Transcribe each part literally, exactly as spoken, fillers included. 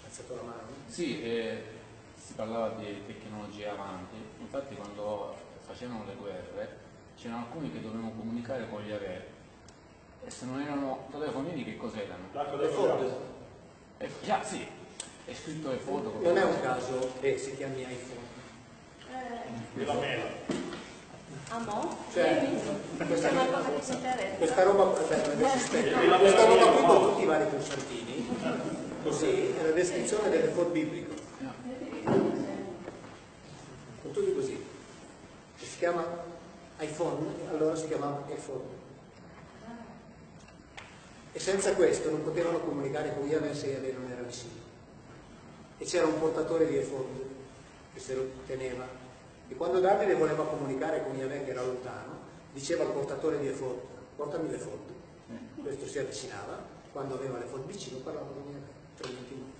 alzato la mano. Sì, eh, si parlava di tecnologie avanti, infatti quando facevano le guerre c'erano alcuni che dovevano comunicare con gli aerei e se non erano telefonini che cos'erano? Le foto. Eh, già sì, è scritto le foto. Non è un caso che si chiami iPhone. Eh, la mela. Ah no? Cioè, Questa è una cosa che ci interessa. Questa roba, vabbè, non esiste. Questa roba qui con tutti i vari pulsantini, così, è la descrizione dell'effort biblico. Con tutti così. Se si chiama iPhone, allora si chiamava iPhone. E senza questo non potevano comunicare con Yahweh se Yahweh non era vicino. E c'era un portatore di iPhone che se lo teneva. E quando Davide voleva comunicare con Yahweh che era lontano, diceva al portatore di iPhone, portami l'iPhone. Questo si avvicinava, quando aveva l'iPhone vicino parlava con Yahweh. tre minuti.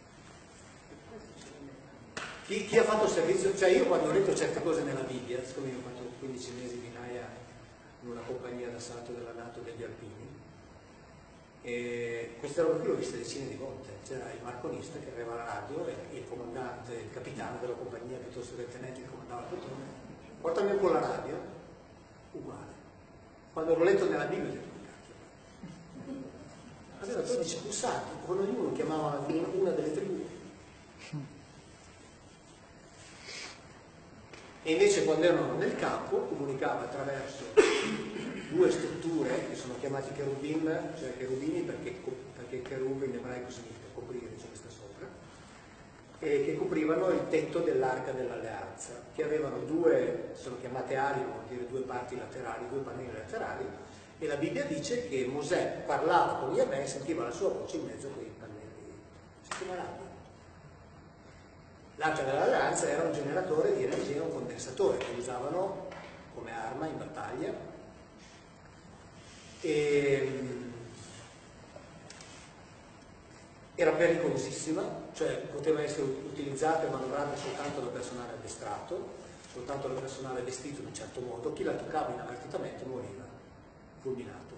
Chi, chi ha fatto servizio, cioè io quando ho letto certe cose nella Bibbia, siccome io ho fatto quindici mesi di Naia in una compagnia d'assalto della NATO degli Alpini, e queste robe qui l'ho viste decine di volte. C'era il marconista che aveva la radio e il comandante, il capitano della compagnia piuttosto che il tenente che comandava il plotone, portami un po' la radio, uguale. Quando l'ho letto nella Bibbia ho detto cacchio, aveva dodici pulsanti, con ognuno chiamava una delle tribù. E invece quando erano nel campo comunicava attraverso due strutture che sono chiamati cherubim, cioè cherubini perché, perché cherub in ebraico significa coprire, c'è questa sopra, e che coprivano il tetto dell'arca dell'alleanza, che avevano due, sono chiamate ali, vuol dire due parti laterali, due pannelli laterali, e la Bibbia dice che Mosè parlava con Yahweh e sentiva la sua voce in mezzo a quei pannelli. Si chiama radio. L'arca dell'alleanza era un generatore di energia, un condensatore che usavano come arma in battaglia e era pericolosissima, cioè poteva essere utilizzata e manovrata soltanto da personale addestrato, soltanto da personale vestito in un certo modo. Chi la toccava inavvertitamente moriva, fulminato.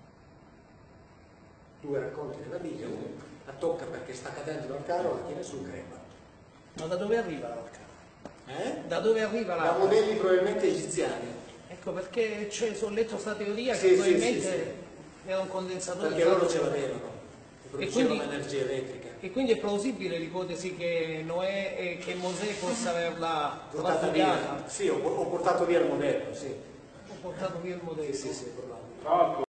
Due racconti della Bibbia, uno la tocca perché sta cadendo dal carro, la tiene sul crema. Ma da dove arriva l'arca? Eh? Da dove arriva Da l'arca? modelli probabilmente egiziani. Ecco perché cioè, ho letto questa teoria Sì, che sì, probabilmente sì, sì. era un condensatore. Perché loro ce l'avevano, che E producevano quindi, energia elettrica. e quindi è plausibile l'ipotesi che Noè e che Mosè possa averla Portata trafugata. via. Sì, ho, ho portato via il modello, sì. Ho portato via il modello. Sì, sì, sì, probabile. Tra l'altro